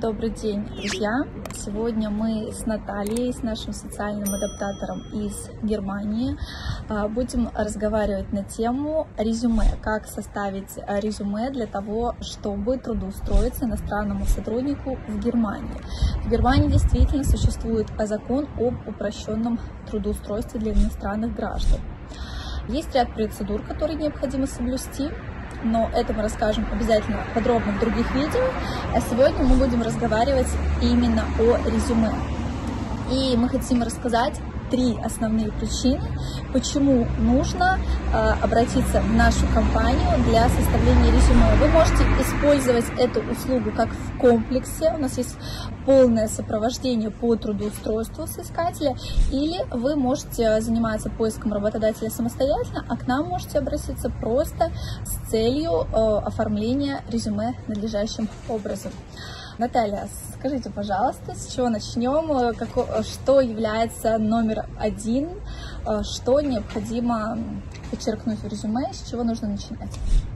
Добрый день, друзья! Сегодня мы с Натальей, с нашим социальным адаптатором из Германии, будем разговаривать на тему резюме. Как составить резюме для того, чтобы трудоустроиться иностранному сотруднику в Германии. В Германии действительно существует закон об упрощенном трудоустройстве для иностранных граждан. Есть ряд процедур, которые необходимо соблюсти, но это мы расскажем обязательно подробно в других видео. А сегодня мы будем разговаривать именно о резюме. И мы хотим рассказать три основные причины, почему нужно обратиться в нашу компанию для составления резюме. Вы можете использовать эту услугу как в комплексе, у нас есть полное сопровождение по трудоустройству соискателя, или вы можете заниматься поиском работодателя самостоятельно, а к нам можете обратиться просто с целью оформления резюме надлежащим образом. Наталья, скажите, пожалуйста, с чего начнем, что является номер один, что необходимо подчеркнуть в резюме, с чего нужно начинать?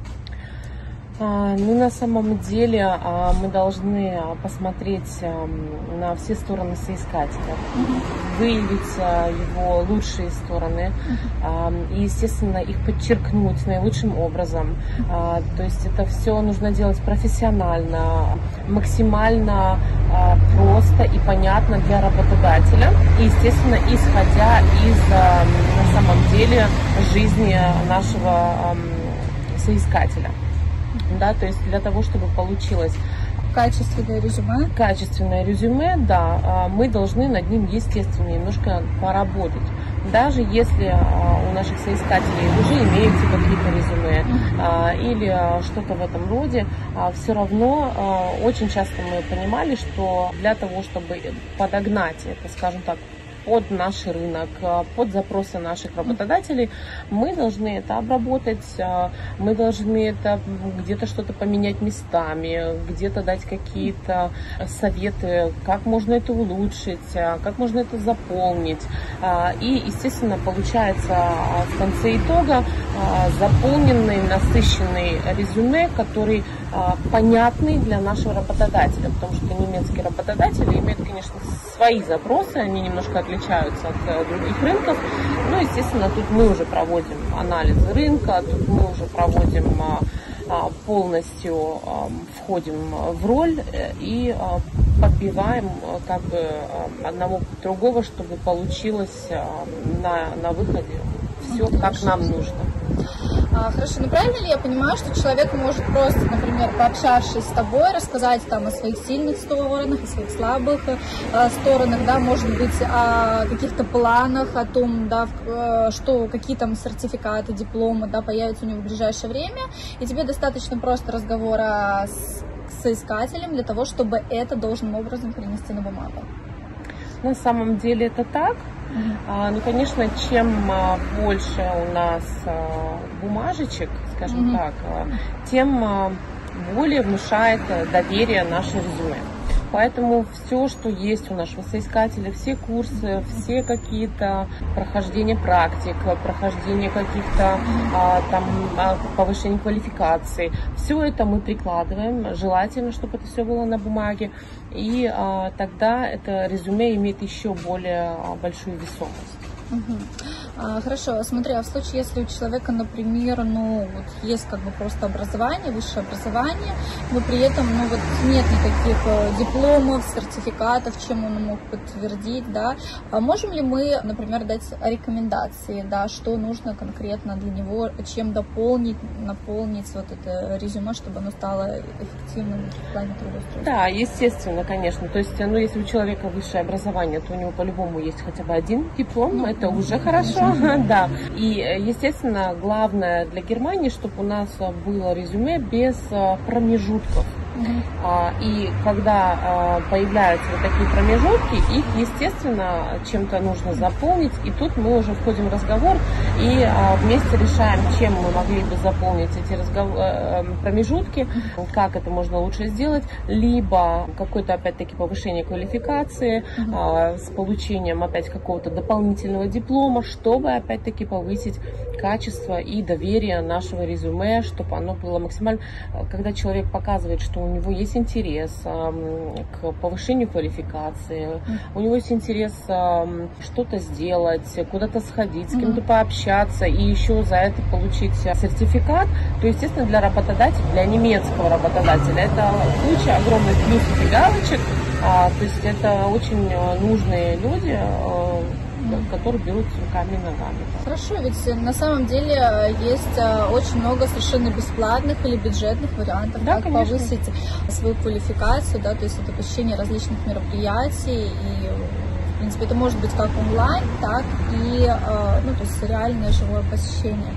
На самом деле мы должны посмотреть на все стороны соискателя, выявить его лучшие стороны и, естественно, их подчеркнуть наилучшим образом. То есть это все нужно делать профессионально, максимально просто и понятно для работодателя, и, естественно, исходя из, на самом деле, жизни нашего соискателя. Да, то есть для того, чтобы получилось качественное резюме, да, мы должны над ним, естественно, немножко поработать. Даже если у наших соискателей уже имеются какие-то резюме или что-то в этом роде, все равно очень часто мы понимали, что для того, чтобы подогнать это, скажем так, под наш рынок, под запросы наших работодателей, мы должны это обработать, мы должны это где-то что-то поменять местами, где-то дать какие-то советы, как можно это улучшить, как можно это заполнить. И, естественно, получается в конце итога заполненный, насыщенный резюме, который понятный для нашего работодателя, потому что немецкие работодатели имеют, конечно, свои запросы, они немножко отличаются от других рынков, но, естественно, тут мы уже проводим анализы рынка, тут мы уже проводим полностью, входим в роль и подбиваем как бы одного другого, чтобы получилось на выходе все, как нам нужно. Хорошо, но правильно ли я понимаю, что человек может просто, например, пообщавшись с тобой, рассказать там о своих сильных сторонах, о своих слабых сторонах, да, может быть, о каких-то планах, о том, да, что какие там сертификаты, дипломы, да, появятся у него в ближайшее время, и тебе достаточно просто разговора с соискателем для того, чтобы это должным образом перенести на бумагу? На самом деле это так. Ну, конечно, чем больше у нас бумажечек, скажем так, тем более внушает доверие наше резюме. Поэтому все, что есть у нашего соискателя, все курсы, все какие-то прохождения практик, прохождения каких-то там повышения квалификации, все это мы прикладываем. Желательно, чтобы это все было на бумаге. И тогда это резюме имеет еще более большую весомость. Хорошо, смотри, а в случае, если у человека, например, вот есть как бы просто образование, высшее образование, но при этом, вот нет никаких дипломов, сертификатов, чем он мог подтвердить, да, можем ли мы, например, дать рекомендации, да, что нужно конкретно для него, чем наполнить вот это резюме, чтобы оно стало эффективным в плане трудоустройства? Да, естественно, конечно, то есть, если у человека высшее образование, то у него по-любому есть хотя бы один диплом, это уже хорошо. Да. И, естественно, главное для Германии, чтобы у нас было резюме без промежутков. И когда появляются вот такие промежутки, их, естественно, чем-то нужно заполнить. И тут мы уже входим в разговор и вместе решаем, чем мы могли бы заполнить эти промежутки, как это можно лучше сделать, либо какое-то, опять-таки, повышение квалификации с получением, опять, какого-то дополнительного диплома, чтобы, опять-таки, повысить качество и доверие нашего резюме, чтобы оно было максимально... Когда человек показывает, что у него есть интерес к повышению квалификации, у него есть интерес что-то сделать, куда-то сходить, с кем-то пообщаться и еще за это получить сертификат, то, естественно, для работодателя, для немецкого работодателя это куча огромных плюсов и галочек. То есть это очень нужные люди, которые берут руками и ногами. Хорошо, ведь на самом деле есть очень много совершенно бесплатных или бюджетных вариантов, да, как конечно. повысить свою квалификацию, да, то есть это посещение различных мероприятий, и в принципе это может быть как онлайн, так и то есть реальное живое посещение.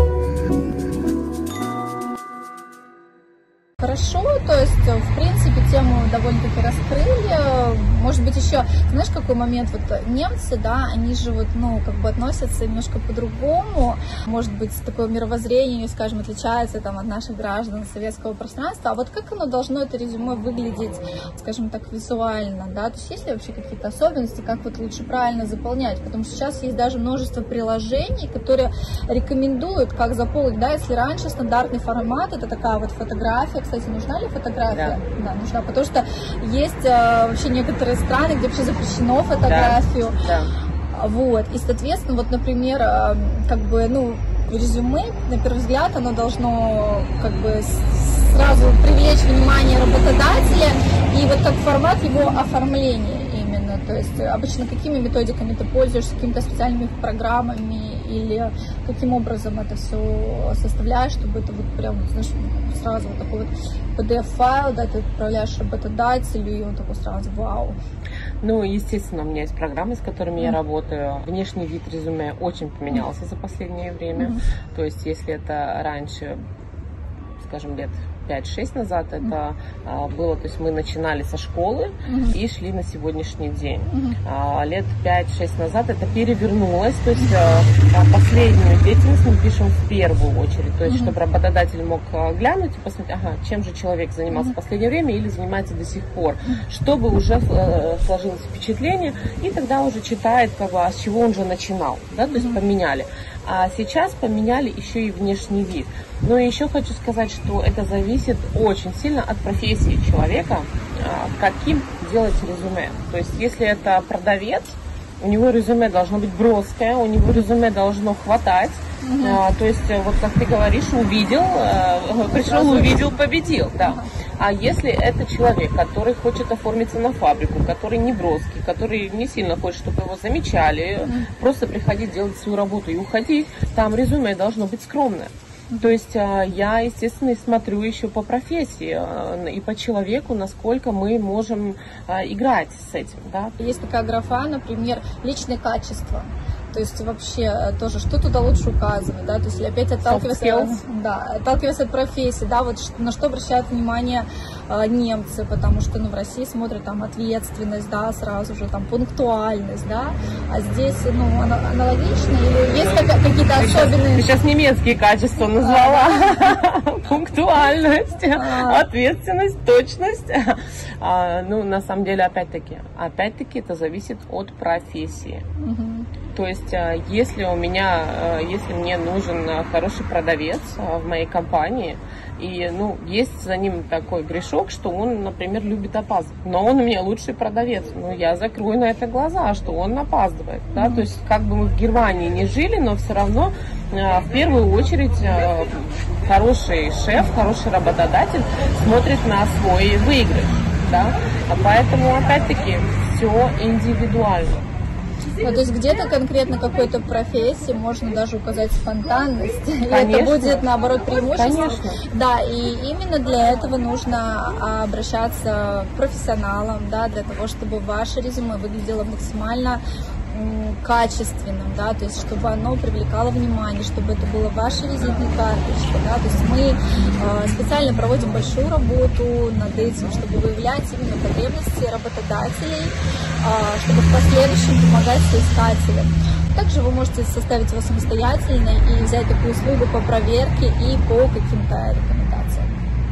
Хорошо, то есть, в принципе, тему довольно-таки раскрыли. Может быть, еще, знаешь, какой момент, вот немцы, да, они же вот, как бы относятся немножко по-другому. Может быть, такое мировоззрение, скажем, отличается там от наших граждан советского пространства. А вот как оно должно, это резюме, выглядеть, скажем так, визуально, да? То есть, есть ли вообще какие-то особенности, как вот лучше правильно заполнять? Потому что сейчас есть даже множество приложений, которые рекомендуют, как заполнить, да, если раньше стандартный формат, это такая вот фотография. Кстати, нужна ли фотография? Да, нужна, потому что есть вообще некоторые страны, где вообще запрещено фотографию. Да. Вот, и, соответственно, вот, например, как бы, резюме, на первый взгляд, оно должно как бы сразу привлечь внимание работодателя, и вот как формат его оформления именно, то есть обычно какими методиками ты пользуешься, какими-то специальными программами, или каким образом это все составляешь, чтобы это вот прям, знаешь, сразу вот такой вот PDF-файл, да, ты отправляешь работодателю, и он такой сразу вау. Ну, естественно, у меня есть программы, с которыми я работаю. Внешний вид резюме очень поменялся за последнее время. То есть, если это раньше, скажем, лет 5-6 назад это было, то есть мы начинали со школы и шли на сегодняшний день. Лет 5-6 назад это перевернулось, то есть последнюю деятельность мы пишем в первую очередь, то есть чтобы работодатель мог глянуть и посмотреть, чем же человек занимался в последнее время или занимается до сих пор, чтобы уже сложилось впечатление, и тогда уже читает, как бы, с чего он же начинал, да, то есть поменяли. А сейчас поменяли еще и внешний вид. Но еще хочу сказать, что это зависит очень сильно от профессии человека, каким делать резюме. То есть, если это продавец, у него резюме должно быть броское, у него резюме должно хватать. То есть, вот как ты говоришь, увидел, пришел, увидел, победил. Да. А если это человек, который хочет оформиться на фабрику, который не броский, который не сильно хочет, чтобы его замечали, просто приходить делать свою работу и уходить, там резюме должно быть скромное. То есть я, естественно, смотрю еще по профессии и по человеку, насколько мы можем играть с этим. Да? Есть такая графа, например, личные качества. То есть вообще тоже, что туда лучше указывать, да, то есть опять отталкиваясь от профессии, да, вот на что обращают внимание немцы, потому что, в России смотрят там ответственность, да, сразу же там пунктуальность, да, а здесь, аналогично или есть какие-то особенные... Ты сейчас немецкие качества назвала, пунктуальность, ответственность, точность, на самом деле, опять-таки, это зависит от профессии. То есть, если мне нужен хороший продавец в моей компании, и, есть за ним такой грешок, что он, например, любит опаздывать, но он у меня лучший продавец, я закрою на это глаза, что он опаздывает, да, то есть, как бы мы в Германии не жили, но все равно, в первую очередь, хороший шеф, хороший работодатель смотрит на свой выигрыш, да, поэтому, опять-таки, все индивидуально. То есть где-то конкретно какой-то профессии можно даже указать спонтанность, Конечно. И это будет, наоборот, преимущество. Конечно. Да, и именно для этого нужно обращаться к профессионалам, да, для того, чтобы ваше резюме выглядело максимально качественным, да, то есть чтобы оно привлекало внимание, чтобы это было ваша визитная карточка, да, то есть мы специально проводим большую работу над этим, чтобы выявлять именно потребности работодателей, чтобы в последующем помогать соискателям. Также вы можете составить его самостоятельно и взять такую услугу по проверке и по каким-то рекомендациям.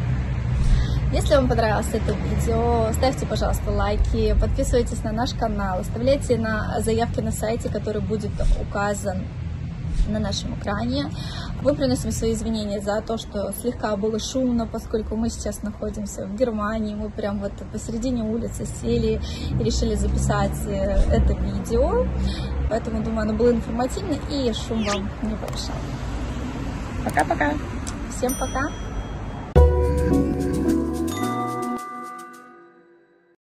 Если вам понравилось это видео, ставьте, пожалуйста, лайки, подписывайтесь на наш канал, оставляйте заявки на сайте, который будет указан на нашем экране. Мы приносим свои извинения за то, что слегка было шумно, поскольку мы сейчас находимся в Германии. Мы прям вот посередине улицы сели и решили записать это видео. Поэтому, думаю, оно было информативно и шум вам не помешал. Пока-пока. Всем пока.